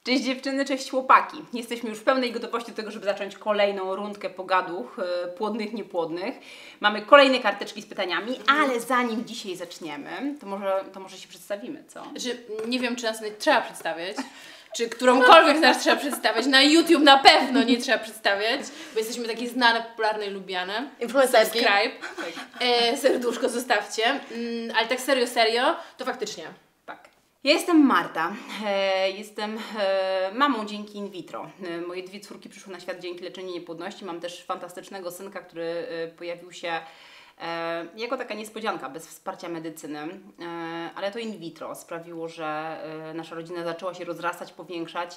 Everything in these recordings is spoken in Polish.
Cześć dziewczyny, cześć chłopaki. Jesteśmy już w pełnej gotowości do tego, żeby zacząć kolejną rundkę pogaduch, płodnych, niepłodnych. Mamy kolejne karteczki z pytaniami, ale zanim dzisiaj zaczniemy, to może się przedstawimy, co? Nie wiem, czy nas nie trzeba przedstawiać, czy którąkolwiek z nas trzeba przedstawiać. Na YouTube na pewno nie trzeba przedstawiać, bo jesteśmy takie znane, popularne i lubiane. Influencerki. Subscribe. Serduszko zostawcie. Ale tak serio, to faktycznie. Tak. Ja jestem Marta. Jestem mamą dzięki in vitro. Moje 2 córki przyszły na świat dzięki leczeniu niepłodności. Mam też fantastycznego synka, który pojawił się jako taka niespodzianka, bez wsparcia medycyny. Ale to in vitro sprawiło, że nasza rodzina zaczęła się rozrastać, powiększać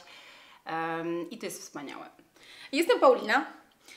i to jest wspaniałe. Jestem Paulina.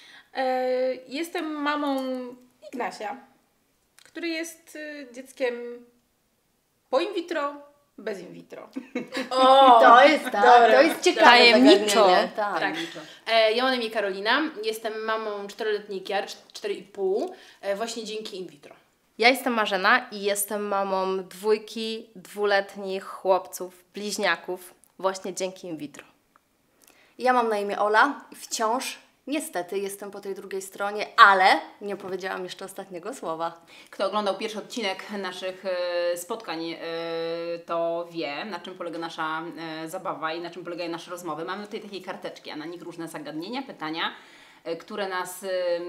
Jestem mamą Ignasia, który jest dzieckiem po in vitro, bez in vitro. O, to jest tak, dobre. To jest ciekawe. Tajemniczo. Tak. Ja mam na imię Karolina, jestem mamą 4-letniej Kiary, 4,5, właśnie dzięki in vitro. Ja jestem Marzena i jestem mamą 2 dwuletnich chłopców, bliźniaków, właśnie dzięki in vitro. Ja mam na imię Ola i wciąż, niestety, jestem po tej drugiej stronie, ale nie powiedziałam jeszcze ostatniego słowa. Kto oglądał pierwszy odcinek naszych spotkań, to wie, na czym polega nasza zabawa i na czym polegają nasze rozmowy. Mamy tutaj takie karteczki, a na nich różne zagadnienia, pytania, które nas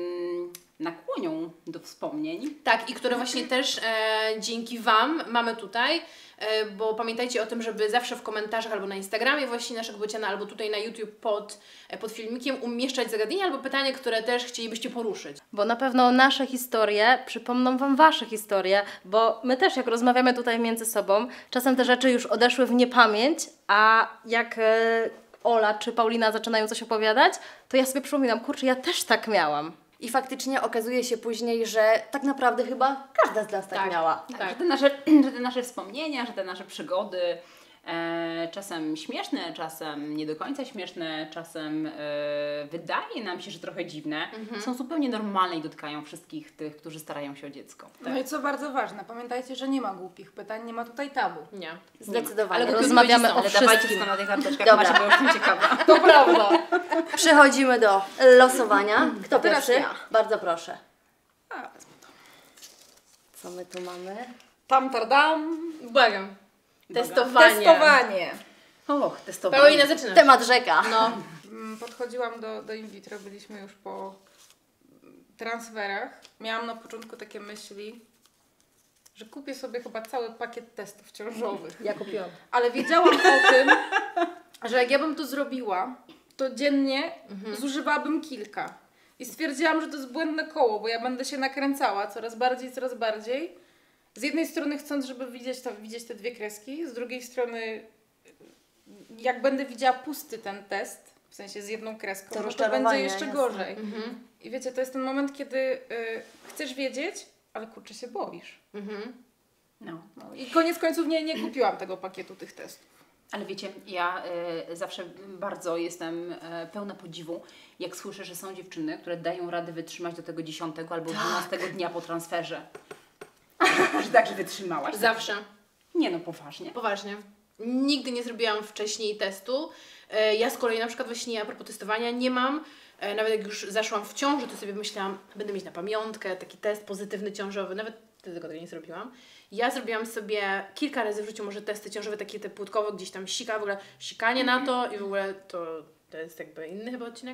nakłonią do wspomnień. Tak, i które właśnie też dzięki Wam mamy tutaj, bo pamiętajcie o tym, żeby zawsze w komentarzach albo na Instagramie właśnie naszego Bociana, albo tutaj na YouTube pod filmikiem umieszczać zagadnienia albo pytania, które też chcielibyście poruszyć. Bo na pewno nasze historie przypomną Wam Wasze historie, bo my też jak rozmawiamy tutaj między sobą, czasem te rzeczy już odeszły w niepamięć, a jak Ola czy Paulina zaczynają coś opowiadać, to ja sobie przypominam, kurczę, ja też tak miałam. I faktycznie okazuje się później, że tak naprawdę chyba każda z nas tak miała. Tak. Że te nasze wspomnienia, że te nasze przygody, czasem śmieszne, czasem nie do końca śmieszne, czasem wydaje nam się, że trochę dziwne, są zupełnie normalne i dotykają wszystkich tych, którzy starają się o dziecko. Tak. No i co bardzo ważne, pamiętajcie, że nie ma głupich pytań, nie ma tutaj tabu. Nie. Zdecydowanie. Ale rozmawiamy o Ale dawajcie wszystkim. to na tych karteczkach, Dobra. Macie, bo już jestem ciekawa. To prawda. Przechodzimy do losowania. Kto Teraz pierwszy? ja. Bardzo proszę. A, wezmę to. Co my tu mamy? Tam, tardam. Błagam. Testowanie. Testowanie. Och, testowanie. Paulina, zaczynasz. Temat rzeka. No. Podchodziłam do in vitro, byliśmy już po transferach. Miałam na początku takie myśli, że kupię sobie chyba cały pakiet testów ciążowych. Ja kupiłam. Ale wiedziałam o tym, że jak ja bym to zrobiła, to dziennie zużywałabym kilka. I stwierdziłam, że to jest błędne koło, bo ja będę się nakręcała coraz bardziej. Z jednej strony chcąc, żeby widzieć te 2 kreski, z drugiej strony jak będę widziała pusty ten test, w sensie z 1 kreską, to będzie jeszcze gorzej. I wiecie, to jest ten moment, kiedy chcesz wiedzieć, ale kurczę się boisz. No. I koniec końców nie kupiłam tego pakietu tych testów. Ale wiecie, ja zawsze bardzo jestem pełna podziwu, jak słyszę, że są dziewczyny, które dają radę wytrzymać do tego 10 albo 12 dnia po transferze. Że także wytrzymałaś. Zawsze. Nie no, poważnie. Poważnie. Nigdy nie zrobiłam wcześniej testu. Ja z kolei na przykład właśnie a propos testowania nie mam. Nawet jak już zaszłam w ciążę, to sobie myślałam, będę mieć na pamiątkę taki test pozytywny ciążowy. Nawet wtedy tego nie zrobiłam. Ja zrobiłam sobie kilka razy w życiu może testy ciążowe, takie te płótkowe, gdzieś tam w ogóle sikanie na to i w ogóle to jest jakby inny chyba odcinek.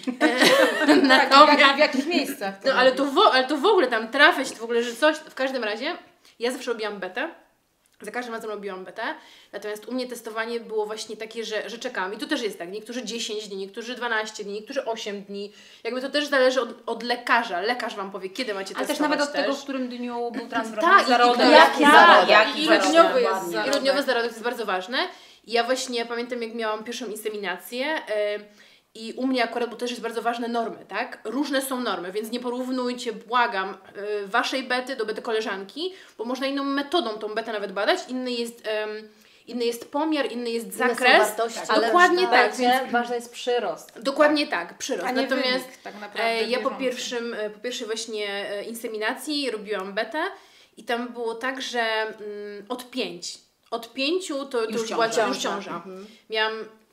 W jakich miejscach? No, ale to w ogóle tam trafiać, w ogóle, że coś, w każdym razie ja zawsze robiłam betę. Za każdym razem robiłam betę, natomiast u mnie testowanie było właśnie takie, że czekam. I to też jest tak, niektórzy 10 dni, niektórzy 12 dni, niektórzy 8 dni. Jakby to też zależy od lekarza. Lekarz Wam powie, kiedy macie testować. Ale też nawet od tego, w którym dniu był transfer. Tak, jaki zarodek. I grudniowy jest I zarodek. grudniowy zarodek to jest bardzo ważne. I ja właśnie pamiętam, jak miałam pierwszą inseminację i u mnie akurat, bo też jest bardzo ważne normy, tak? Różne są normy, więc nie porównujcie, błagam, Waszej bety do bety koleżanki, bo można inną metodą tą betę nawet badać. Inny jest pomiar, inny jest zakres. Wartości, ale dokładnie tak. Więc ważny jest przyrost. Dokładnie tak, przyrost. A nie Natomiast wynik, tak naprawdę ja po bieżący. pierwszej właśnie inseminacji robiłam betę i tam było tak, że od 5 to już była ciąża. już ciąża. Miałam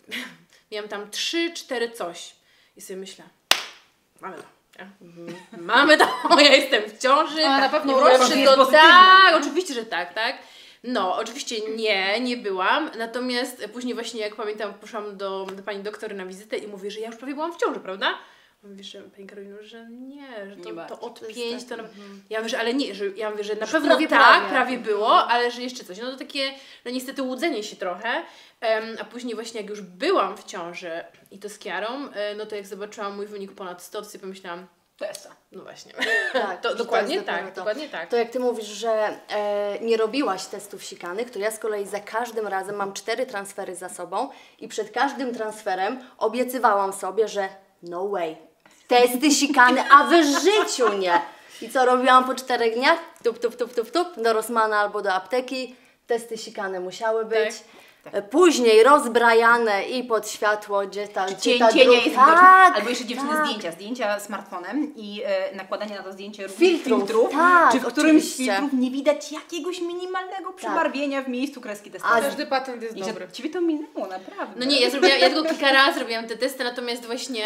miałam tam 3-4 coś. I sobie myślę, mamy to. Nie? Mamy to, ja jestem w ciąży. A, na pewno proszę, jest to pozytywne, tak, nie? oczywiście, że tak, tak. No, oczywiście nie byłam, natomiast później właśnie, jak pamiętam, poszłam do pani doktor na wizytę i mówię, że ja już prawie byłam w ciąży, prawda? Mówi, że pani Karolino, że nie, że Nie to martw. od To jest 5 tak, to... Ja mówię, że ale nie, że ja mówię, że na pewno prawie, tak, prawie. prawie było, ale że jeszcze coś. No to takie, no niestety łudzenie się trochę, a później właśnie jak już byłam w ciąży i to z Kiarą, no to jak zobaczyłam mój wynik ponad 100, to sobie pomyślałam, To jest to. no właśnie, Tak, to że dokładnie jest dopiero tak, to. dokładnie tak. To jak Ty mówisz, że nie robiłaś testów sikanych, to ja z kolei za każdym razem mam 4 transfery za sobą i przed każdym transferem obiecywałam sobie, że no way, testy sikane, a w życiu nie. I co robiłam po 4 dniach? Tup, do Rossmana albo do apteki. Testy sikane musiały być. Później rozbrajane i pod światło, gdzie ta Cienia jest widoczne. tak, Albo jeszcze dziewczyny tak. zdjęcia smartfonem i nakładanie na to zdjęcie różnych Filtrów, filtrów, tak, czy w którymś z oczywiście. filtrów nie widać jakiegoś minimalnego przebarwienia w miejscu kreski testowej. Każdy patent jest I że dobry. Ciebie to minęło, naprawdę. No nie, ja tylko kilka razy robiłam te testy, natomiast właśnie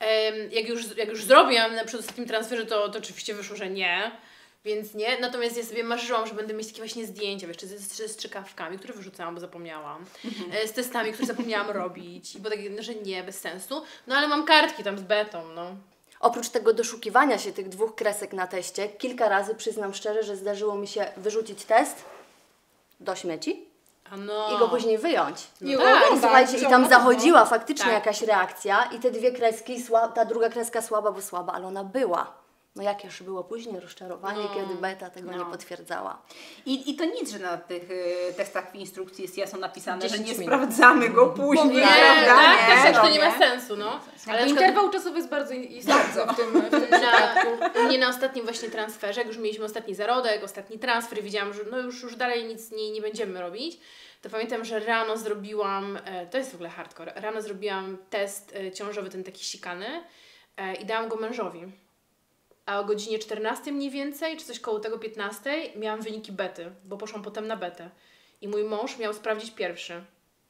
jak już zrobiłam na przedostatnim transferze, to oczywiście wyszło, że nie. Więc nie, natomiast ja sobie marzyłam, że będę mieć takie właśnie zdjęcia, jeszcze ze strzykawkami, które wyrzucałam, bo zapomniałam, z testami, które zapomniałam robić, bo tak, no, że nie, bez sensu, no ale mam kartki tam z betą, no. Oprócz tego doszukiwania się tych 2 kresek na teście, kilka razy przyznam szczerze, że zdarzyło mi się wyrzucić test do śmieci A no. i go później wyjąć. I tak, oglądać, I słuchajcie, i tam no. zachodziła faktycznie Tak. jakaś reakcja i te 2 kreski, ta druga kreska słaba, bo słaba, ale ona była. No jakież było później rozczarowanie, kiedy beta tego nie potwierdzała. I to nic, że na tych testach w instrukcji jest jasno napisane, że 10 nie minut. sprawdzamy go później, Nie, prawda? tak, no to nie ma sensu, no. Ale na przykład Interwał czasowy jest bardzo istotny w tym przypadku. u mnie na ostatnim właśnie transferze, jak już mieliśmy ostatni zarodek, ostatni transfer i wiedziałam, że no już dalej nic nie będziemy robić, to pamiętam, że rano zrobiłam, to jest w ogóle hardcore, rano zrobiłam test ciążowy, ten taki sikany i dałam go mężowi. A o godzinie 14 mniej więcej, czy coś koło tego 15, miałam wyniki bety, bo poszłam potem na betę. I mój mąż miał sprawdzić pierwszy.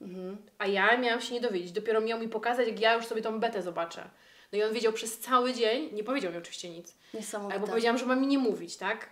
A ja miałam się nie dowiedzieć. Dopiero miał mi pokazać, jak ja już sobie tą betę zobaczę. No i on wiedział przez cały dzień, nie powiedział mi oczywiście nic. Niesamowite. Bo powiedziałam, że ma mi nie mówić, tak?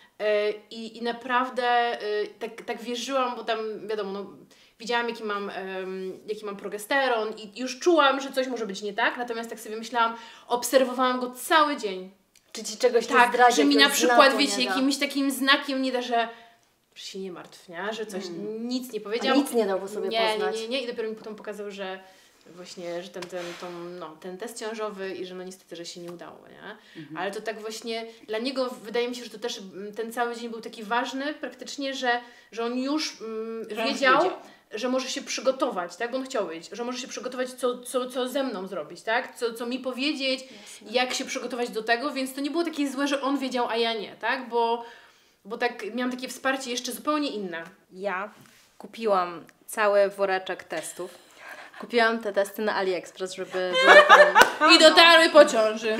I naprawdę tak wierzyłam, bo tam wiadomo, no, widziałam jaki mam progesteron i już czułam, że coś może być nie tak, natomiast tak sobie myślałam, obserwowałam go cały dzień. Czy Ci czegoś nie Tak, zdradzi, że mi na jakiegoś przykład, znaku wiecie, nie da? jakimś takim znakiem nie da, że się nie martw, nie? Że coś, nic nie powiedział. A nic nie dał po sobie poznać. Nie. I dopiero mi potem pokazał, że właśnie, że ten test ciążowy i że no niestety, że się nie udało, nie? Ale to tak właśnie, dla niego wydaje mi się, że to też ten cały dzień był taki ważny praktycznie, że on już wiedział, że może się przygotować, tak? Bo on chciał wiedzieć, że może się przygotować, co ze mną zrobić, tak? Co mi powiedzieć, jak się przygotować do tego, więc to nie było takie złe, że on wiedział, a ja nie, tak? Bo tak miałam takie wsparcie jeszcze zupełnie inne. Ja kupiłam cały woreczek testów. Kupiłam te testy na AliExpress, żeby były tam... I dotarły po ciąży.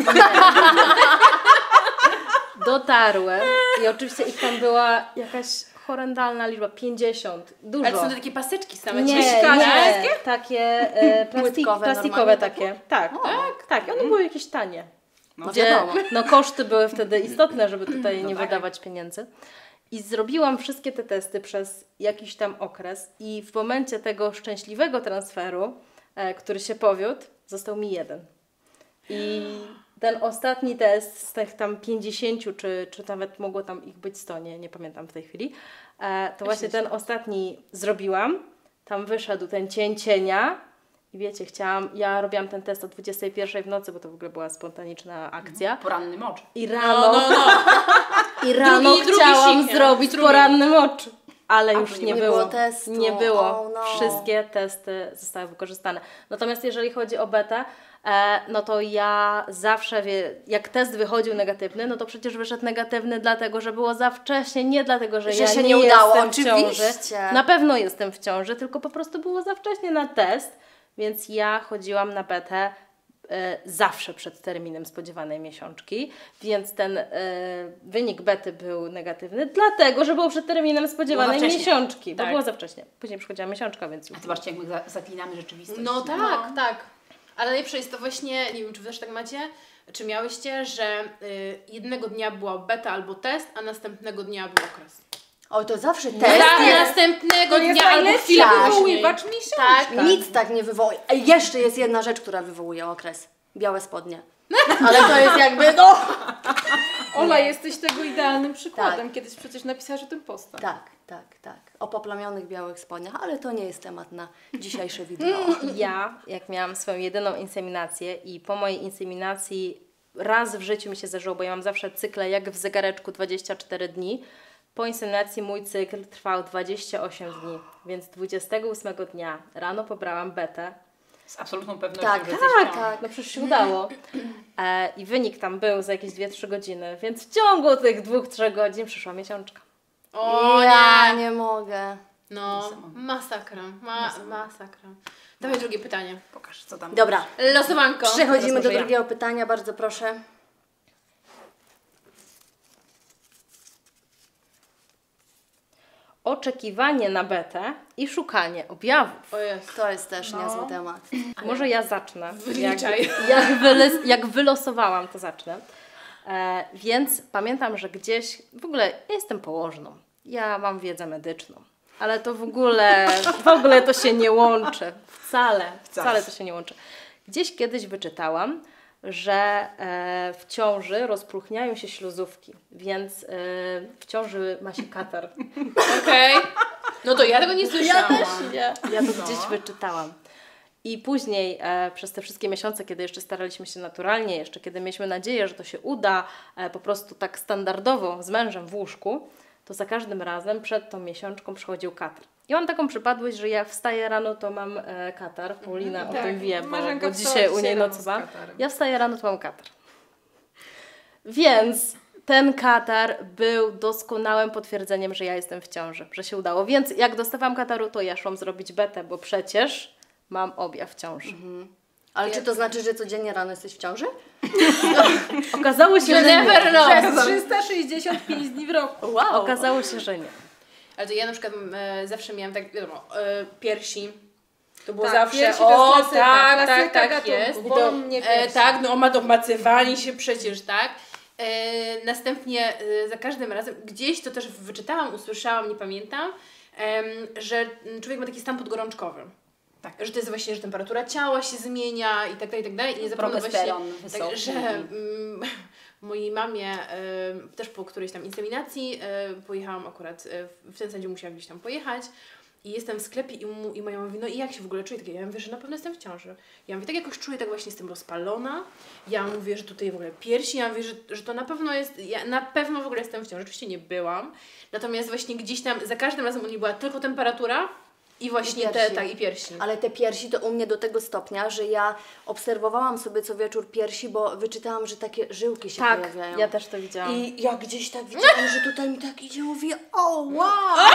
Dotarły i oczywiście ich tam była jakaś horrendalna liczba, 50, dużo. Ale są to takie paseczki same, Nie, takie Płytkowe normalnie plastikowe takie. Tak, one były jakieś tanie. No Gdzie wiadomo. koszty były wtedy istotne, żeby tutaj nie wydawać pieniędzy. I zrobiłam wszystkie te testy przez jakiś tam okres i w momencie tego szczęśliwego transferu, który się powiódł, został mi 1. I ten ostatni test z tych tam 50, czy nawet mogło tam ich być 100, nie pamiętam w tej chwili, to właśnie ten ostatni zrobiłam. Tam wyszedł ten cień cienia i wiecie, ja robiłam ten test o 21 w nocy, bo to w ogóle była spontaniczna akcja. Poranny mocz. I rano, Drugi chciałam siknie, zrobić drugi. poranny mocz. Ale już to nie nie było. było testu. Nie było. Oh no. Wszystkie testy zostały wykorzystane. Natomiast jeżeli chodzi o betę, no to ja zawsze, jak test wychodził negatywny, no to przecież wyszedł negatywny dlatego, że było za wcześnie, nie dlatego, że ja się nie nie udało. jestem w ciąży. Oczywiście. Na pewno jestem w ciąży, tylko po prostu było za wcześnie na test, więc ja chodziłam na betę zawsze przed terminem spodziewanej miesiączki, więc ten wynik bety był negatywny, dlatego, że było przed terminem spodziewanej wcześnie. miesiączki, bo Tak. było za wcześnie. Później przychodziła miesiączka, więc już... A zobaczcie, jak my zaklinamy rzeczywistość. No tak, tak. Ale najlepsze jest to właśnie, nie wiem czy wy też tak macie, czy miałyście, że jednego dnia była beta albo test, a następnego dnia był okres. O, to zawsze Tak, test jest. następnego To jest dnia albo najlepszy chwilę później. wywoływacz miesiączki. Tak. Nic tak nie wywołuje. A jeszcze jest jedna rzecz, która wywołuje okres. Białe spodnie. Ale to jest jakby, no... Ola, jesteś tego idealnym przykładem. Tak. Kiedyś przecież napisałaś o tym posta. Tak. O poplamionych białych spodniach, ale to nie jest temat na dzisiejsze wideo. Ja, jak miałam swoją jedyną inseminację i po mojej inseminacji raz w życiu mi się zdarzyło, bo ja mam zawsze cykle jak w zegareczku 24 dni. Po inseminacji mój cykl trwał 28 dni, więc 28 dnia rano pobrałam betę. Z absolutną pewnością, Tak, że jesteś w ciąży. No przecież się udało. I wynik tam był za jakieś 2-3 godziny, więc w ciągu tych 2-3 godzin przyszła miesiączka. O Ja nie. nie mogę. No, masakra. Masakra. Dawaj drugie pytanie. Pokaż, co tam. Dobra, Losowanko. przechodzimy Teraz do może ja. drugiego pytania, bardzo proszę. Oczekiwanie na betę i szukanie objawów. O jest. To jest też niezły temat. Może ja zacznę. Wyliczaj. Jak wylosowałam, to zacznę. Więc pamiętam, że gdzieś, w ogóle ja jestem położną. Ja mam wiedzę medyczną. Ale to w ogóle to się nie łączy. Wcale to się nie łączy. Gdzieś kiedyś wyczytałam, że w ciąży rozpróchniają się śluzówki, więc w ciąży ma się katar. Okej. No to ja tego nie słyszałam. Ja to gdzieś wyczytałam. I później przez te wszystkie miesiące, kiedy jeszcze staraliśmy się naturalnie, jeszcze kiedy mieliśmy nadzieję, że to się uda po prostu tak standardowo z mężem w łóżku, to za każdym razem przed tą miesiączką przychodził katar. I mam taką przypadłość, że jak wstaję rano, to mam katar. Paulina o tym wie, Marzenka bo wstała dzisiaj u niej dzisiaj rano z nocowałam. katarem. Ja wstaję rano, to mam katar. Więc ten katar był doskonałym potwierdzeniem, że ja jestem w ciąży, że się udało. Więc jak dostawałam kataru, to ja szłam zrobić betę, bo przecież mam objaw ciąży. Ale czy to znaczy, że codziennie rano jesteś w ciąży? Okazało się, że Never nie. know. Przez 365 dni w roku. Wow. Okazało się, że nie. Ale to ja na przykład zawsze miałam tak, wiadomo, piersi. To było Tak, zawsze, piersi to jest o klasyka, tak, klasyka tak gatunku, jest. bolą mnie piersi. Tak, no ma domacywali się przecież, tak. Następnie za każdym razem, gdzieś to też wyczytałam, usłyszałam, nie pamiętam, że człowiek ma taki stan podgorączkowy. Tak. Że to jest właśnie, że temperatura ciała się zmienia i tak dalej, i tak dalej. I nie zapomnę właśnie, Progesteron tak, wysoki. że mojej mamie też po którejś tam inseminacji pojechałam akurat, w ten zasadzie musiałam gdzieś tam pojechać. I jestem w sklepie i moja mama mówi, no i jak się w ogóle czuję? Tak, ja mówię, że na pewno jestem w ciąży. Ja mówię, tak jakoś czuję, tak właśnie jestem rozpalona. Ja mówię, że tutaj w ogóle piersi. Ja mówię, że to na pewno jest, ja na pewno w ogóle jestem w ciąży. Oczywiście nie byłam. Natomiast właśnie gdzieś tam, za każdym razem u mnie była tylko temperatura i właśnie I piersi. i piersi. Ale te piersi to u mnie do tego stopnia, że ja obserwowałam sobie co wieczór piersi, bo wyczytałam, że takie żyłki się Tak, pojawiają. ja też to widziałam. I ja gdzieś tak widziałam, że tutaj mi tak idzie, mówię, o wow!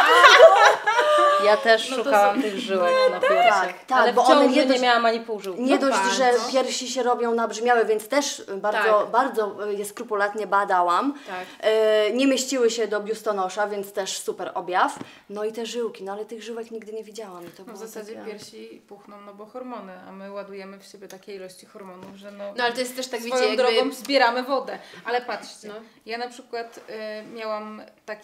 Ja też szukałam tych żyłek na piersiach. tak, ale bo w one ciąży nie nie dość- miałam ani pół żyłki. Nie dość, że bardzo. piersi się robią nabrzmiałe, więc też bardzo je skrupulatnie badałam. Tak. Nie mieściły się do biustonosza, więc też super objaw. No i te żyłki, no ale tych żyłek nigdy nie widziałam. I to No w było zasadzie takie... piersi puchną, no bo hormony, a my ładujemy w siebie takiej ilości hormonów, że No ale to jest też tak, swoją wiecie, jakby... drogą zbieramy wodę. Ale patrzcie, No. ja na przykład miałam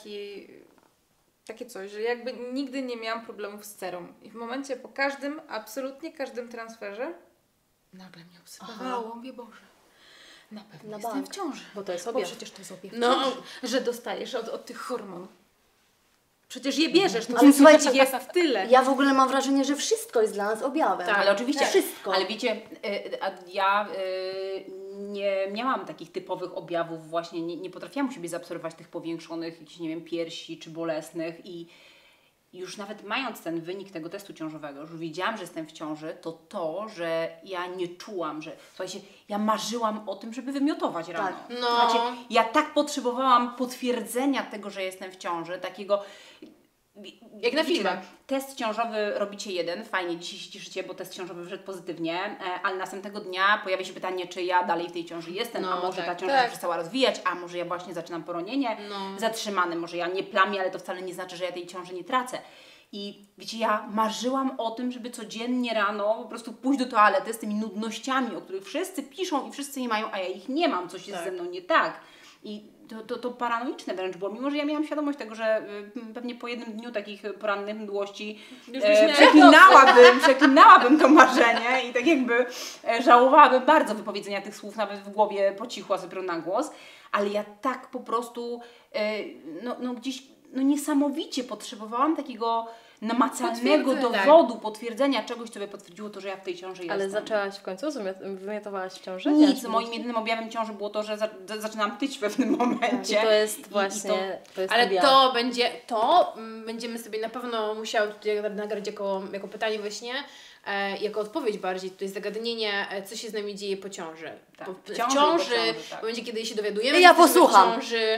takie coś, że jakby nigdy nie miałam problemów z cerą. I w momencie po każdym, absolutnie każdym transferze nagle mnie obsypało. Mówię, Boże, na pewno Na jestem bank. w ciąży. Bo to jest Bo objaw. przecież to jest objaw No. ciąży, że dostajesz od tych hormonów. Przecież je bierzesz, to Ale słuchajcie, jest w tyle. Ja w ogóle mam wrażenie, że wszystko jest dla nas objawem. Tak. Ale oczywiście, Wszystko. ale wiecie, ja nie miałam takich typowych objawów właśnie, nie potrafiłam u siebie zaobserwować tych powiększonych, jakichś, nie wiem, piersi czy bolesnych i już nawet mając ten wynik tego testu ciążowego, już wiedziałam, że jestem w ciąży, to, że ja nie czułam, że, słuchajcie, ja marzyłam o tym, żeby wymiotować rano. No. Słuchajcie, ja tak potrzebowałam potwierdzenia tego, że jestem w ciąży, takiego... Jak na filmach. Test ciążowy robicie jeden, fajnie, dzisiaj się cieszycie, bo test ciążowy wyszedł pozytywnie, ale następnego dnia pojawia się pytanie, czy ja dalej w tej ciąży jestem, a może ta ciąża się przestała rozwijać, a może ja właśnie zaczynam poronienie zatrzymane, może ja nie plamię, ale to wcale nie znaczy, że ja tej ciąży nie tracę. I wiecie, ja marzyłam o tym, żeby codziennie rano po prostu pójść do toalety z tymi nudnościami, o których wszyscy piszą i wszyscy je mają, a ja ich nie mam, coś jest ze mną nie tak. I to paranoiczne wręcz było, mimo że ja miałam świadomość tego, że pewnie po jednym dniu takich porannych mdłości przeklinałabym to marzenie i tak jakby żałowałabym bardzo wypowiedzenia tych słów nawet w głowie po cichu, a dopiero na głos, ale ja tak po prostu gdzieś niesamowicie potrzebowałam takiego namacalnego dowodu, potwierdzenia czegoś, co by potwierdziło to, że ja w tej ciąży jestem. Ale zaczęłaś w końcu? Wymiotowałaś w ciąży? Nic. Moim jedynym objawem ciąży było to, że zaczynam tyć w pewnym momencie. I to jest właśnie... Ale będziemy sobie na pewno musiały tutaj nagrać jako pytanie właśnie, jako odpowiedź bardziej, to jest zagadnienie, co się z nami dzieje po ciąży. Tak. W ciąży tak. W momencie, kiedy się dowiadujemy, ja że posłucham. w ciąży.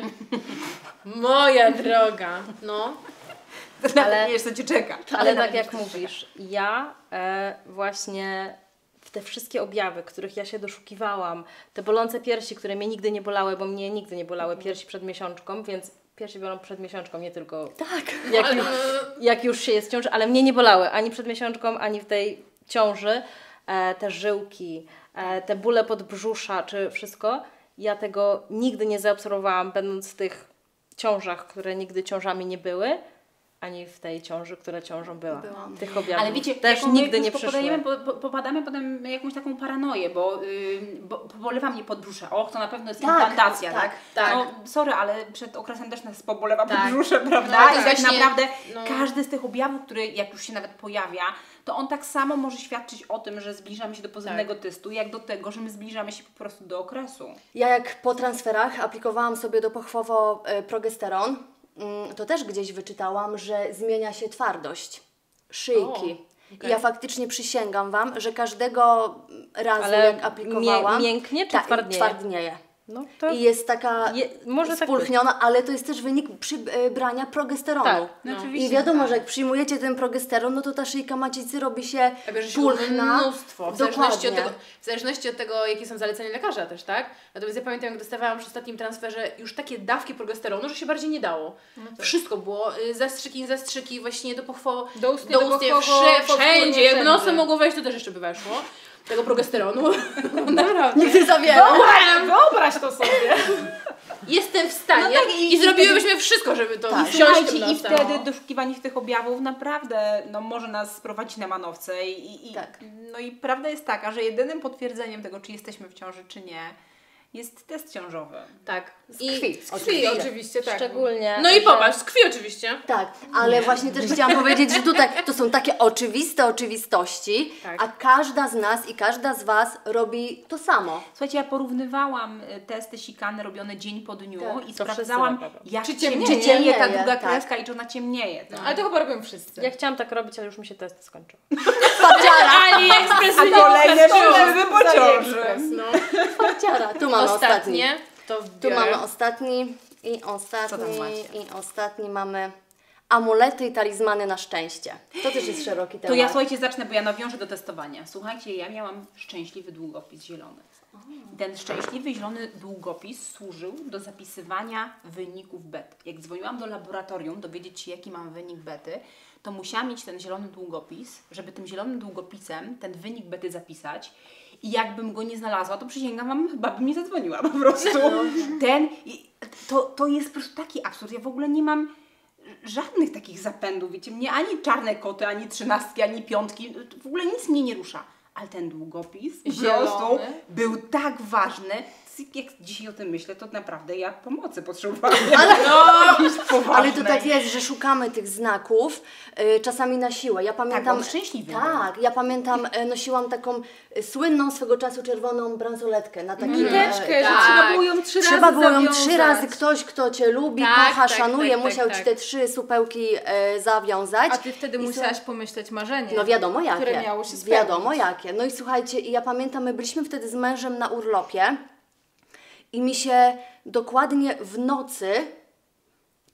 Moja droga, no. Ale nie wiesz, co Cię czeka. Ale tak jak mówisz, ja właśnie w te wszystkie objawy, których ja się doszukiwałam, te bolące piersi, które mnie nigdy nie bolały, bo mnie nigdy nie bolały piersi przed miesiączką, więc piersi bolą przed miesiączką, nie tylko jak już się jest w ciąży, ale mnie nie bolały ani przed miesiączką, ani w tej ciąży. Te żyłki, te bóle podbrzusza, czy wszystko, ja tego nigdy nie zaobserwowałam, będąc w tych ciążach, które nigdy ciążami nie były, ani w tej ciąży, która ciążą była. Tych objawów. Ale wiecie, też nigdy nie przyszły. Popadamy potem jakąś taką paranoję, bo pobolewa mnie podbrzusze. Och, to na pewno jest implantacja, tak? No, sorry, ale przed okresem też nas pobolewa podbrzusze, prawda? No, i tak naprawdę każdy z tych objawów, który jak już się nawet pojawia, to on tak samo może świadczyć o tym, że zbliżamy się do pozytywnego testu, jak do tego, że my zbliżamy się po prostu do okresu. Ja jak po transferach aplikowałam sobie dopochwowo progesteron, to też gdzieś wyczytałam, że zmienia się twardość szyjki. I ja faktycznie przysięgam Wam, że każdego razu jak aplikowałam... mięknie czy twardnieje? Twardnieje. No to I jest taka spulchniona, ale to jest też wynik brania progesteronu. Tak, I wiadomo, że jak przyjmujecie ten progesteron, no to ta szyjka macicy robi się pulchna. Mnóstwo, w zależności od tego, jakie są zalecenia lekarza też, tak? Natomiast ja pamiętam, jak dostawałam przy ostatnim transferze już takie dawki progesteronu, że się bardziej nie dało. Wszystko było, zastrzyki, właśnie do pochwowu, do ust, wszędzie. Jak nosem mogło wejść, to też jeszcze by weszło. Tego progesteronu. Naprawdę. Nigdy za wiele. Wyobraź to sobie. Jestem w stanie i zrobiłybyśmy wszystko, żeby to wsiąść i wtedy doszukiwanie tych objawów naprawdę może nas sprowadzić na manowce no i prawda jest taka, że jedynym potwierdzeniem tego, czy jesteśmy w ciąży, czy nie, jest test ciążowy. Tak. Z krwi oczywiście, tak. Szczególnie. No i popatrz, z krwi oczywiście. Tak, ale właśnie też chciałam powiedzieć, że tutaj to są takie oczywiste oczywistości, a każda z nas i każda z Was robi to samo. Słuchajcie, ja porównywałam testy sikany robione dzień po dniu i sprawdzałam, jak ciemnieje ta druga kreska i czy ona ciemnieje. Tak? Ale to chyba robią wszyscy. Ja chciałam tak robić, ale już mi się testy skończyły. AliExpress a kolejne były po ciąży. Farciara. Tu mamy ostatni. Tu mamy ostatni i ostatni mamy amulety i talizmany na szczęście. To też jest szeroki temat. To ja słuchajcie, zacznę, bo ja nawiążę do testowania. Słuchajcie, ja miałam szczęśliwy długopis zielony. I ten szczęśliwy zielony długopis służył do zapisywania wyników bety. Jak dzwoniłam do laboratorium dowiedzieć się, jaki mam wynik bety, to musiałam mieć ten zielony długopis, żeby tym zielonym długopisem ten wynik bety zapisać. I jakbym go nie znalazła, to przysięgam Wam, chyba bym nie zadzwoniła po prostu. To jest po prostu taki absurd. Ja w ogóle nie mam żadnych takich zapędów, wiecie, mnie ani czarne koty, ani 13, ani 5, w ogóle nic mnie nie rusza. Ale ten długopis po prostu był tak ważny. Jak dzisiaj o tym myślę, to naprawdę ja pomocy potrzebowałam. Ale to tak jest, że szukamy tych znaków, czasami na siłę. Ja pamiętam, szczęśliwy. Tak, ja pamiętam, nosiłam taką słynną swego czasu czerwoną bransoletkę na taki niteczkę, że trzeba było ją 3 razy Trzeba było ją zawiązać. 3 razy, ktoś, kto Cię lubi, kocha, szanuje, musiał Ci te 3 supełki zawiązać. A Ty wtedy musiałaś pomyśleć marzenie. No wiadomo jakie. Które miało się spełnić. Wiadomo jakie. No i słuchajcie, ja pamiętam, my byliśmy wtedy z mężem na urlopie i mi się dokładnie w nocy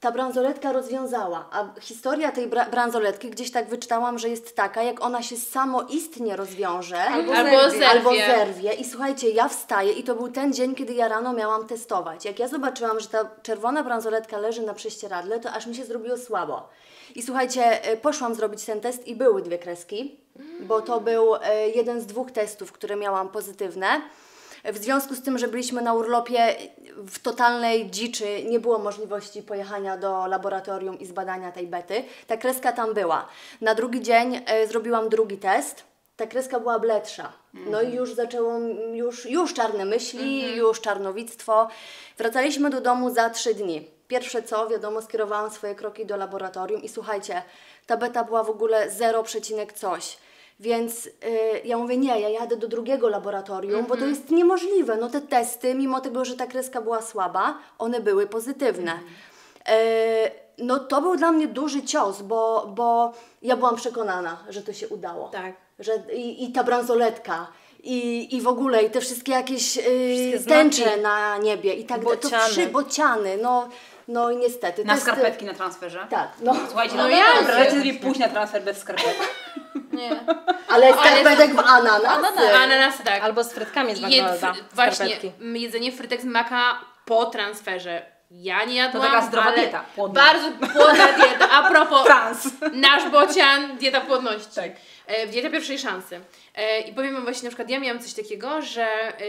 ta bransoletka rozwiązała, a historia tej bransoletki gdzieś tak wyczytałam, że jest taka, jak ona się samoistnie rozwiąże Albo zerwie. I słuchajcie, ja wstaję i to był ten dzień, kiedy ja rano miałam testować. Jak ja zobaczyłam, że ta czerwona bransoletka leży na prześcieradle, to aż mi się zrobiło słabo. I słuchajcie, poszłam zrobić ten test i były 2 kreski, bo to był jeden z 2 testów, które miałam pozytywne. W związku z tym, że byliśmy na urlopie w totalnej dziczy, nie było możliwości pojechania do laboratorium i zbadania tej bety. Ta kreska tam była. Na drugi dzień zrobiłam drugi test. Ta kreska była bledsza. No i już zaczęło, już czarne myśli, już czarnowictwo. Wracaliśmy do domu za 3 dni. Pierwsze co, wiadomo, skierowałam swoje kroki do laboratorium i słuchajcie, ta beta była w ogóle 0, coś. Więc ja mówię, nie, ja jadę do drugiego laboratorium, bo to jest niemożliwe. No te testy, mimo tego, że ta kreska była słaba, one były pozytywne. No to był dla mnie duży cios, bo ja byłam przekonana, że to się udało. Tak. Że i ta bransoletka, i w ogóle, i te wszystkie jakieś tęcze na niebie, i tak bociany. bociany, no i niestety. Na skarpetki na transferze? Tak, no. Słuchajcie, No no ja ja wiem. wyobraźcie sobie pójść na transfer bez skarpetek. Nie. Ale skarpetek w ananasy. Ananasy, tak. Albo z frytkami z McDonalda. Właśnie, Skarpetki. jedzenie frytek z maka po transferze. Ja nie jadłam, To taka zdrowa ale dieta, płodna. Bardzo płodna dieta. A propos, Trans. nasz bocian, dieta płodności. Tak. Dieta pierwszej szansy. I powiem wam właśnie, na przykład ja miałam coś takiego, że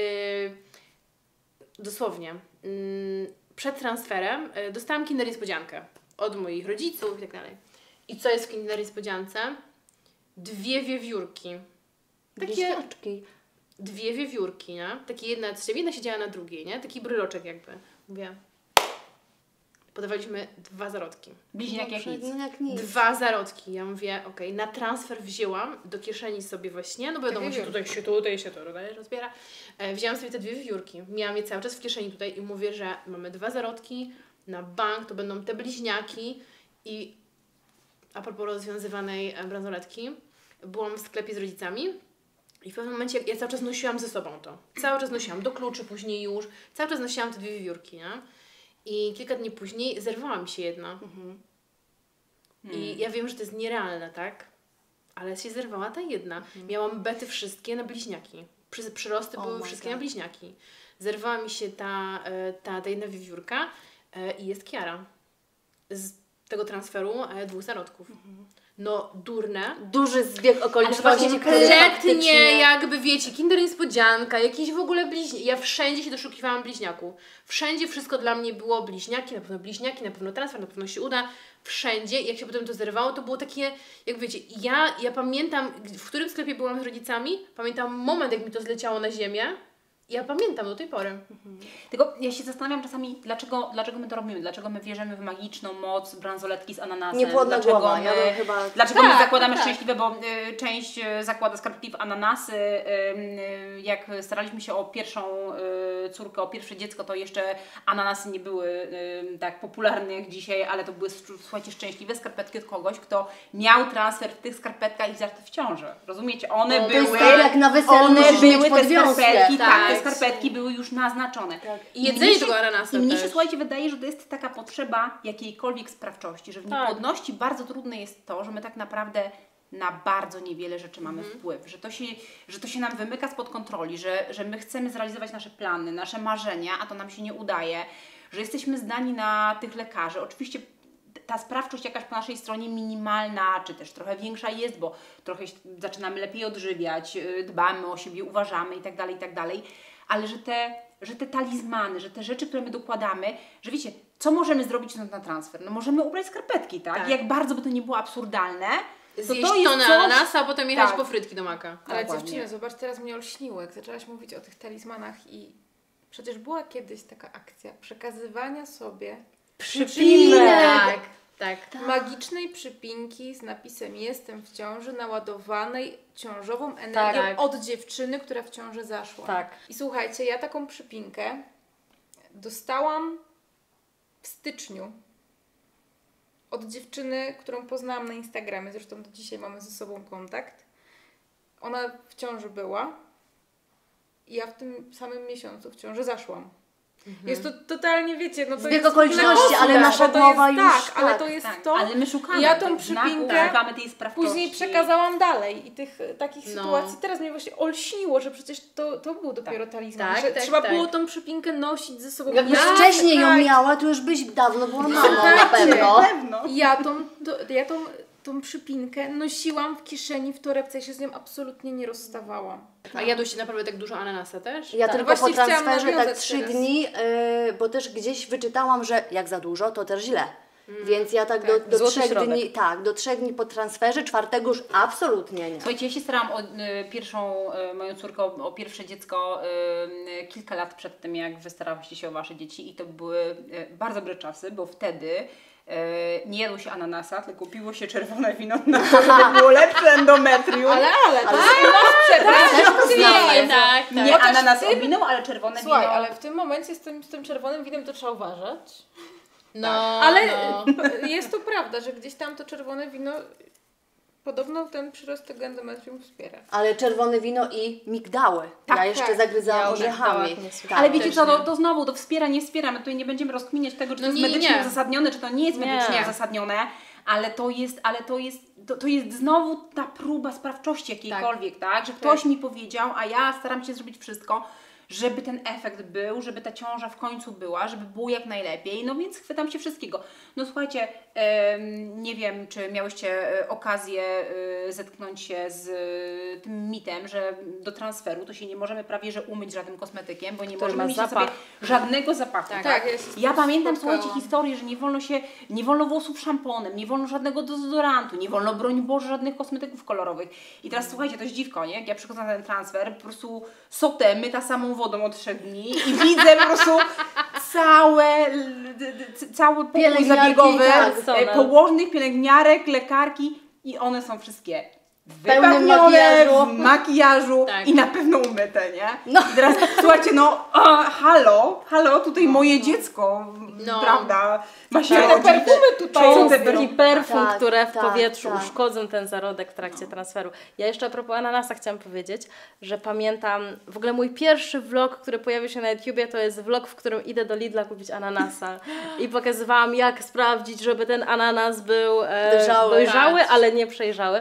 dosłownie przed transferem dostałam Kinder Niespodziankę od moich rodziców i tak dalej. I co jest w Kinder Niespodziance? 2 wiewiórki. Takie Bliźniaczki. 2 wiewiórki, nie? Takie jedna siedziała na drugiej, nie? Taki bryloczek jakby. Mówię. Podawaliśmy 2 zarodki. Bliźniak jak nic. No jak nic. 2 zarodki. Ja mówię, okej, na transfer wzięłam do kieszeni sobie właśnie, no bo wiadomo, że tutaj się to rozbiera. Wzięłam sobie te 2 wiewiórki. Miałam je cały czas w kieszeni tutaj i mówię, że mamy 2 zarodki, na bank to będą te bliźniaki i a propos rozwiązywanej bransoletki, byłam w sklepie z rodzicami i w pewnym momencie ja cały czas nosiłam ze sobą to. Cały czas nosiłam, do kluczy później już, cały czas nosiłam te 2 wiewiórki, nie? I kilka dni później zerwała mi się jedna. I ja wiem, że to jest nierealne, tak? Ale się zerwała ta jedna. Miałam bety wszystkie na bliźniaki. Przyrosty były wszystkie na bliźniaki. Zerwała mi się ta jedna wiewiórka i jest Kiara. Z tego transferu 2 zarodków. No, durne. Duży zbieg okoliczności. Właśnie który kompletnie faktycznie- jakby wiecie, Kinder Niespodzianka, jakieś w ogóle bliźniaki. Ja wszędzie się doszukiwałam bliźniaków. Wszędzie wszystko dla mnie było bliźniaki, na pewno transfer, na pewno się uda. Wszędzie. Jak się potem to zerwało, to było takie, jak wiecie, ja pamiętam, w którym sklepie byłam z rodzicami, pamiętam moment, jak mi to zleciało na ziemię. Ja pamiętam do tej pory. Tylko ja się zastanawiam czasami, dlaczego my to robimy, dlaczego my wierzymy w magiczną moc bransoletki z ananasem. Niepłodna dlaczego głowa, my, ja bym chyba... Dlaczego my Tak, zakładamy tak. szczęśliwe, bo część zakłada skarpetki w ananasy. Jak staraliśmy się o pierwszą córkę, o pierwsze dziecko, to jeszcze ananasy nie były tak popularne jak dzisiaj, ale to były, słuchajcie, szczęśliwe skarpetki od kogoś, kto miał transfer w tych skarpetkach i zaś w ciąży. Rozumiecie? One To były... jest tak, jak na weselu One musisz były mieć te podwiązkę. skarpetki, tak, te Tak. skarpetki były już naznaczone. I jedzenie mnie się- tego ananasa I mnie się, też. słuchajcie, wydaje, że to jest taka potrzeba jakiejkolwiek sprawczości, że w niepłodności bardzo trudne jest to, że my tak naprawdę na bardzo niewiele rzeczy mamy wpływ, że to się nam wymyka spod kontroli, że my chcemy zrealizować nasze plany, nasze marzenia, a to nam się nie udaje, że jesteśmy zdani na tych lekarzy. Oczywiście ta sprawczość jakaś po naszej stronie minimalna, czy też trochę większa jest, bo trochę się zaczynamy lepiej odżywiać, dbamy o siebie, uważamy itd., ale że te talizmany, że te rzeczy, które my dokładamy, że wiecie, co możemy zrobić na transfer? No możemy ubrać skarpetki, tak? Tak. Jak bardzo by to nie było absurdalne, Zjeść to jest tonę coś... ananasa, a potem jechać Tak. po frytki do maka. Ale Dokładnie. dziewczyny, zobacz, teraz mnie olśniło, jak zaczęłaś mówić o tych talizmanach i przecież była kiedyś taka akcja przekazywania sobie Tak, tak. magicznej przypinki z napisem jestem w ciąży, naładowanej ciążową energią Tak. od dziewczyny, która w ciąży zaszła. Tak. I słuchajcie, ja taką przypinkę dostałam w styczniu od dziewczyny, którą poznałam na Instagramie, zresztą do dzisiaj mamy ze sobą kontakt. Ona w ciąży była i ja w tym samym miesiącu w ciąży zaszłam. Jest to totalnie, wiecie, no to Zbieg jest okoliczności, ale nasza to głowa jest, już... tak, ale to jest to. Ale my szukamy Ja tą tych znaków, przypinkę szukamy tej sprawczości. Później przekazałam dalej i tych takich No. sytuacji teraz mnie właśnie olśniło, że przecież to był dopiero talizman, Tak, że tak, trzeba tak. było tą przypinkę nosić ze sobą. Jakbyś Ja- wcześniej ją tak. miała, to już byś dawno była mamą na Słuchajcie, pewno. Ja tą przypinkę nosiłam w kieszeni w torebce, ja się z nią absolutnie nie rozstawałam. A jadłyście naprawdę tak dużo ananasa też? Ja Tak, tylko po właśnie chciałam transferze tak nawiązać 3 teraz. dni, bo też gdzieś wyczytałam, że jak za dużo, to też źle. Więc ja tak, do Złoty 3 środek. dni, tak, do 3 dni po transferze, 4 już absolutnie nie. Słuchajcie, ja się starałam o pierwszą moją córkę, o pierwsze dziecko kilka lat przed tym, jak wy starałyście się o wasze dzieci i to były bardzo dobre czasy, bo wtedy nie jadło się ananasa, tylko piło się czerwone wino, na to, żeby było lepsze endometrium. Ale to jest Też to znamy. tak. Nie Chociaż ananas w tym- ominą, ale czerwone Słuchaj, wino. ale w tym momencie z tym czerwonym winem to trzeba uważać. No, Ale no. jest to prawda, że gdzieś tam to czerwone wino podobno ten przyrost tego endometrium wspiera. Ale czerwone wino i migdały. Tak, ja jeszcze tak. zagryzałam Ja o orzechami. migdałach nie słyszałam. Ale wiecie też co, nie. to znowu, to wspiera, nie wspiera, my tutaj nie będziemy rozkminiać tego, czy to No jest nie, medycznie nie. uzasadnione, czy to nie jest medycznie Nie. uzasadnione, ale to jest znowu ta próba sprawczości jakiejkolwiek, tak? Że ktoś mi powiedział, a ja staram się zrobić wszystko, żeby ten efekt był, żeby ta ciąża w końcu była, żeby było jak najlepiej, no więc chwytam się wszystkiego. No słuchajcie, nie wiem, czy miałyście okazję zetknąć się z tym mitem, że do transferu to się nie możemy prawie że umyć żadnym kosmetykiem, bo nie Który możemy ma mieć na zapach. sobie żadnego zapachu. Tak, ja się z Ja tym pamiętam, spotkałam. słuchajcie, historię, że nie wolno włosów szamponem, nie wolno żadnego dezodorantu, nie wolno, broń Boże, żadnych kosmetyków kolorowych. I teraz słuchajcie, to jest dziwko, nie? Jak ja przychodzę na ten transfer, po prostu sotę myta samą wodą od 3 dni i widzę po prostu cały pokój Pielęgniarki, zabiegowy, tak, położnych, pielęgniarek, lekarki i one są wszystkie Pełnym wypełnione makijażu. w makijażu Tak. i na pewno umyte, nie? No. I teraz słuchajcie, halo, tutaj moje dziecko, No. prawda, ma się Te rodzić. perfumy tutaj Co te Taki perfum, Tak, które w tak, powietrzu tak. uszkodzą ten zarodek w trakcie transferu. Ja jeszcze a propos ananasa chciałam powiedzieć, że pamiętam, w ogóle mój pierwszy vlog, który pojawił się na YouTubie, to jest vlog, w którym idę do Lidla kupić ananasa i pokazywałam, jak sprawdzić, żeby ten ananas był dojrzały, Tak. ale nie przejrzały.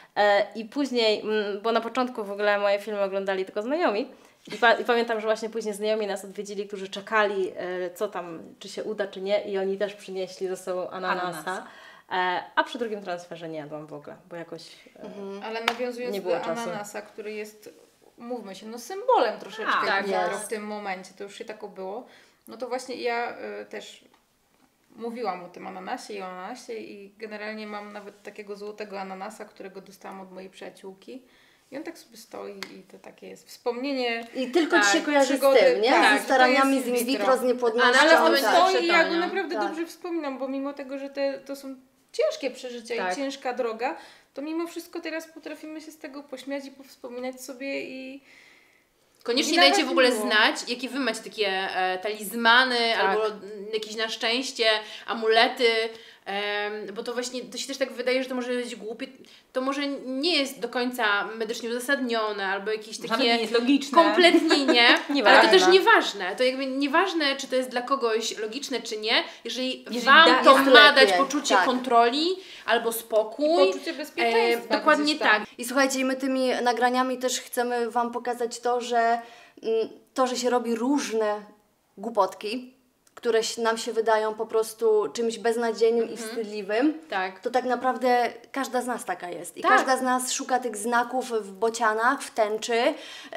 I później, bo na początku w ogóle moje filmy oglądali tylko znajomi, i pamiętam, że właśnie później znajomi nas odwiedzili, którzy czekali, co tam, czy się uda, czy nie, i oni też przynieśli ze sobą ananasa. A przy drugim transferze nie jadłam w ogóle, bo jakoś... Ale nawiązując Nie było do czasu. ananasa, który jest, mówmy się, no symbolem troszeczkę Tak, Lidla jest. w tym momencie, to już się tak obyło, no to właśnie ja też mówiłam o tym ananasie i generalnie mam nawet takiego złotego ananasa, którego dostałam od mojej przyjaciółki. I on tak sobie stoi i to takie jest wspomnienie. I tylko Tak, ci się kojarzy przygody, z tym, nie? tak, Ze staraniami to z jest in in vitro, vitro. z niepłodnością. Ale on będzie tak. stoi i ja go przetania. naprawdę Tak. dobrze wspominam, bo mimo tego, że to są ciężkie przeżycia Tak. i ciężka droga, to mimo wszystko teraz potrafimy się z tego pośmiać i powspominać sobie i Koniecznie I nawet dajcie w ogóle miło. znać, jakie wy macie takie talizmany albo jakieś na szczęście, amulety, bo to właśnie, to się też tak wydaje, że to może być głupie, to może nie jest do końca medycznie uzasadnione albo jakieś Nawet takie nie jest logiczne. kompletnie nie, ale to Nieważne. też nieważne, to jakby nieważne, czy to jest dla kogoś logiczne, czy nie, jeżeli Jeżeli to jest ma dać lepiej, poczucie tak. kontroli albo spokój, poczucie bezpieczeństwa. dokładnie gdzieś tam. tak. I słuchajcie, i my tymi nagraniami też chcemy Wam pokazać to, że się robi różne głupotki, które nam się wydają po prostu czymś beznadziejnym i wstydliwym, Tak. to tak naprawdę każda z nas taka jest. I Tak. każda z nas szuka tych znaków w bocianach, w tęczy,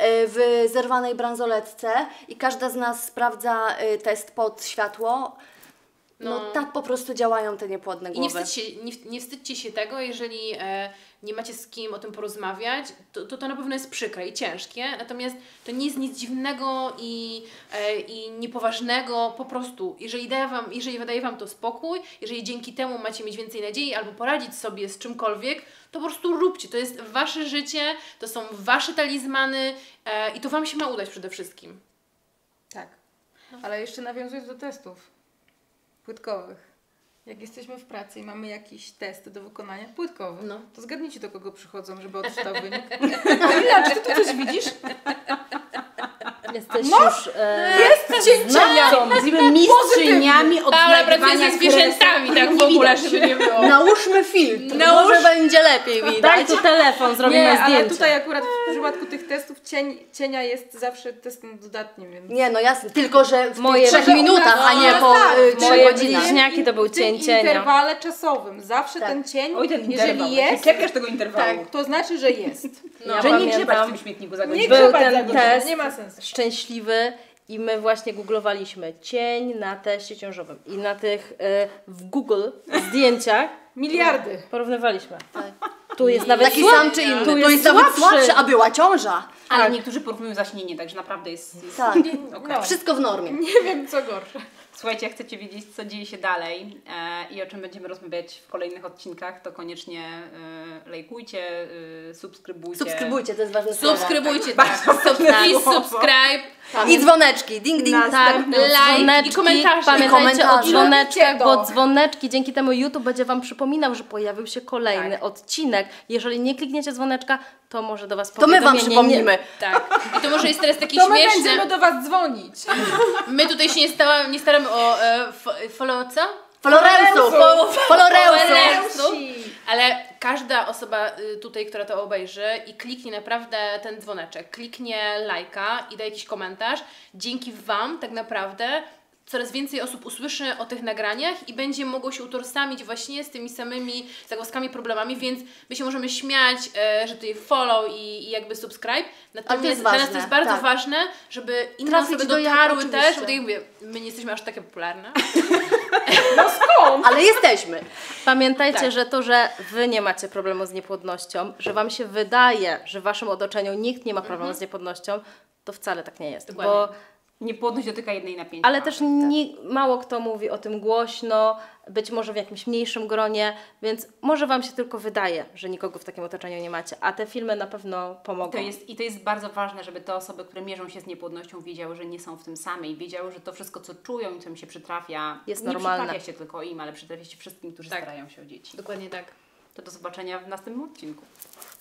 w zerwanej bransoletce i każda z nas sprawdza test pod światło. No tak po prostu działają te niepłodne I głowy. nie wstydźcie się tego, jeżeli nie macie z kim o tym porozmawiać, to na pewno jest przykre i ciężkie, natomiast to nie jest nic dziwnego i niepoważnego, po prostu, jeżeli daje Wam to spokój, jeżeli dzięki temu macie mieć więcej nadziei albo poradzić sobie z czymkolwiek, to po prostu róbcie, to jest Wasze życie, to są Wasze talizmany i to Wam się ma udać przede wszystkim. Tak. Ale jeszcze nawiązując do testów płytkowych. Jak jesteśmy w pracy i mamy jakiś test do wykonania płytkowy, No. to zgadnijcie, do kogo przychodzą, żeby odczytał wynik. Kamila, czy ty tu coś widzisz? jesteś już Jest cienia! Nazwijmy mistrzyniami Paula pracuje odnajdywania ze zwierzętami, tak w ogóle, żeby nie było. Nałóżmy filtr, może będzie lepiej Daj widać. tu telefon, zrobimy Nie, zdjęcie. ale tutaj akurat w przypadku tych testów cienia jest zawsze testem dodatnim, więc... Nie, no jasne, tylko że w Moje- 3 minutach, a nie po tak, 3 moje godzinach. bliźniaki to był w tym cień cienia. interwale czasowym. Zawsze Tak. ten cień, Oj, ten interwał, jeżeli jak się jest, czepiasz tego interwału. tak, to znaczy, że jest. Ja Że nie grzebać w pamiętam, tym śmietniku Nie zagodzić. Był grzebać ten za godzinę, test. nie ma sensu. szczęśliwy i my właśnie googlowaliśmy cień na teście ciążowym i na tych w Google zdjęciach Miliardy. porównywaliśmy. Tu jest nawet Taki sam czy inny, tu to jest nawet słabszy. słabszy, a była ciąża. Ale Tak. niektórzy porównują zaśnienie, także naprawdę jest Tak, okej. No. wszystko w normie. Nie wiem co gorsze. Słuchajcie, jak chcecie wiedzieć, co dzieje się dalej i o czym będziemy rozmawiać w kolejnych odcinkach, to koniecznie lajkujcie, subskrybujcie. Subskrybujcie, to jest ważne słowo. Subskrybujcie, tak. Please subscribe, I dzwoneczki, ding ding. Tak, like i komentarze. Pamiętajcie o komentarze. dzwoneczkach, Róbcie bo to. dzwoneczki, dzięki temu YouTube będzie Wam przypominał, że pojawił się kolejny odcinek. Jeżeli nie klikniecie dzwoneczka, to może do Was To my wam powiadomienie przypomnimy. Tak. I to może jest teraz takie To my śmieszne. będziemy do Was dzwonić. My tutaj się nie staramy o follow co? Floreusu, Floreusu. Followersów, ale każda osoba tutaj, która to obejrzy i kliknie naprawdę ten dzwoneczek, kliknie lajka i da jakiś komentarz, dzięki Wam tak naprawdę coraz więcej osób usłyszy o tych nagraniach i będzie mogło się utożsamić właśnie z tymi samymi zagwozdkami, problemami, więc my się możemy śmiać, że tutaj follow i jakby subscribe. Natomiast jest dla nas ważne, to jest bardzo tak. ważne, żeby inne Trafić osoby do dotarły Janka, też, oczywiście. bo tak jak mówię, my nie jesteśmy aż takie popularne. Ale jesteśmy. Pamiętajcie, Tak. że to, że Wy nie macie problemu z niepłodnością, że Wam się wydaje, że w Waszym otoczeniu nikt nie ma problemu z niepłodnością, to wcale tak nie jest. Dokładnie. Bo Niepłodność dotyka jednej na 5. ale też mało kto mówi o tym głośno, być może w jakimś mniejszym gronie, więc może Wam się tylko wydaje, że nikogo w takim otoczeniu nie macie, a te filmy na pewno pomogą. To jest bardzo ważne, żeby te osoby, które mierzą się z niepłodnością, wiedziały, że nie są w tym same i wiedziały, że to wszystko, co czują i co im się przytrafia, Jest nie normalne. przytrafia się tylko im, ale przytrafia się wszystkim, którzy Tak. starają się o dzieci. Dokładnie tak. To do zobaczenia w następnym odcinku.